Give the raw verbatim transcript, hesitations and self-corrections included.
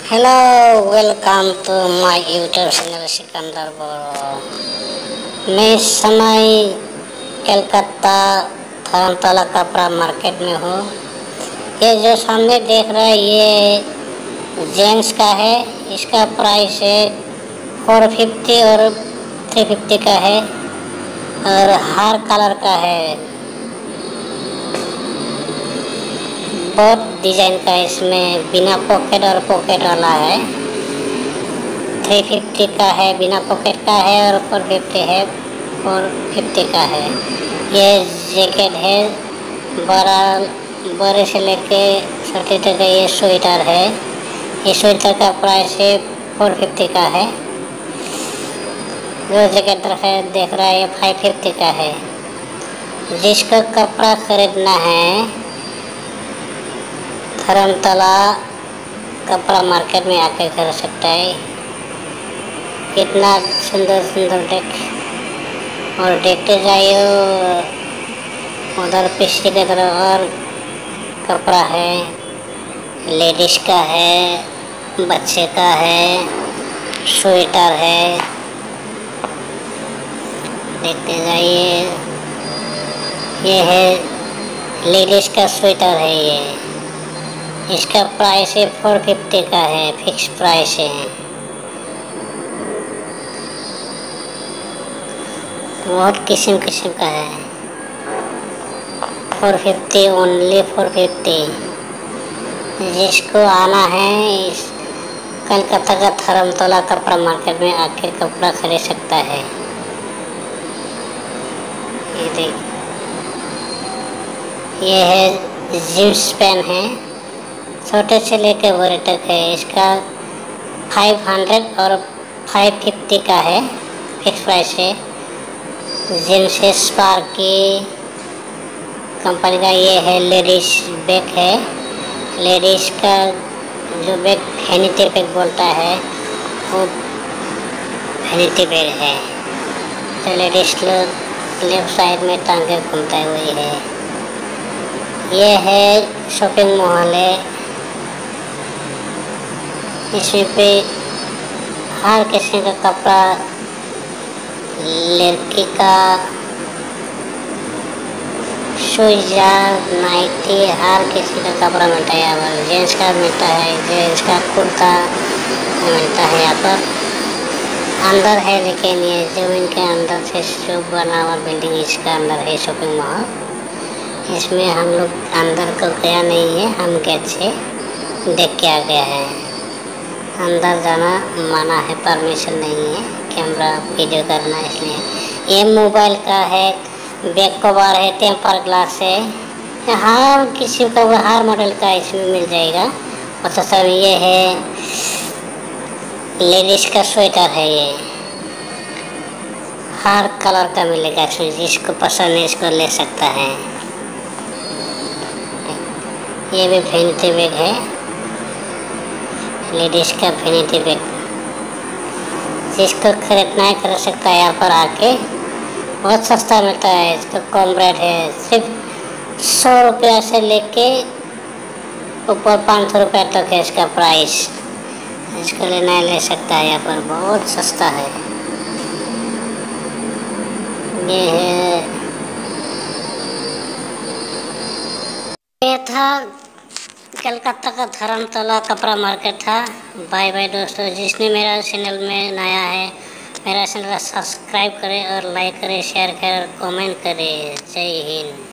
Hello, welcome to my YouTube channel Sikandar Boro. मैं इस समय कलकत्ता धर्मतला कपड़ा मार्केट में हूँ। ये जो सामने देख रहा है ये जेंट्स का है। इसका प्राइस है फोर फिफ्टी और थ्री फिफ्टी का है और हर कलर का है। बहुत डिजाइन का इसमें बिना पॉकेट और पॉकेट वाला है। थ्री फिफ्टी का है, बिना पॉकेट का है और फोर फिफ्टी है, फोर फिफ्टी का है। ये जैकेट है, बड़ा बड़े से लेके छोटे तक ये स्वेटर है। ये स्वेटर का प्राइस है फोर फिफ्टी का है। जो जैकेट है देख रहा है ये फाइव फिफ्टी का है। जिसका कपड़ा खरीदना है धर्मतला कपड़ा मार्केट में आकर खरीद सकता है। कितना सुंदर सुंदर देख और देखते जाइए। उधर पीछे की तरफ और कपड़ा है, लेडीज का है, बच्चे का है, स्वेटर है, देखते जाइए। ये है लेडीज का स्वेटर है। ये इसका प्राइस है फोर फिफ्टी का है, फिक्स प्राइस है। बहुत किस्म किस्म का है। Four fifty only four fifty. जिसको आना है इस कलकत्ता का धर्मतला कपड़ा मार्केट में आके कपड़ा खरीद सकता है। ये देख, ये है जींस पैंट है, छोटे से लेकर बड़े तक है। इसका फाइव हंड्रेड और फाइव फिफ्टी का है, फिक्स प्राइस है। जींस है, स्पार्की कंपनी का। ये है लेडीज बैग है। लेडीज का जो बैग वैनिटी बैग बोलता है वो वैनिटी बैग है। तो लेडीज लोग लेफ्ट साइड में टांगे घूमता है वही है। ये है शॉपिंग मॉल है। इसमें पे हर किस्म का कपड़ा, लड़की का सूजा, नाइटी, हर किसी का कपड़ा मिलता है यहाँ पर। जेंट्स का मिलता है, जेंट्स का कुर्ता मिलता है यहाँ पर। अंदर है लेकिन ये जमीन के अंदर से जो बना हुआ बिल्डिंग इसका अंदर है शॉपिंग मॉल। इसमें हम लोग अंदर को गया नहीं है, हम गेट से देख के आ गया है। अंदर जाना मना है, परमिशन नहीं है कैमरा वीडियो करना, इसलिए। ये मोबाइल का है, बैक कवर है, टेम्पर ग्लास है। हर किसी का हर मॉडल का इसमें मिल जाएगा। और तो सर ये है लेडीज का स्वेटर है। ये हर कलर का मिलेगा इसमें, जिसको पसंद है इसको ले सकता है। ये भी वैनिटी बैग है, लेडीज का वैनिटी बैग। जिसको खरीदना है खरीद सकता है यहाँ पर आके। बहुत सस्ता मिलता है, इसका कम रेट है। सिर्फ सौ रुपया से लेके ऊपर पाँच सौ रुपया तक है इसका प्राइस। इसको लेना है ले सकता है यहाँ पर, बहुत सस्ता है। ये है, ये था कलकत्ता का धर्मतला कपड़ा मार्केट था। बाय बाय दोस्तों। जिसने मेरा चैनल में नया है मेरा चैनल सब्सक्राइब करें और लाइक करें, शेयर करें और कमेंट करें। जय हिंद।